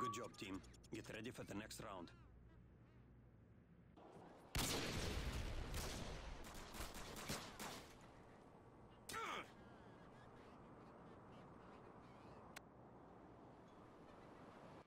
Good job, team. Get ready for the next round.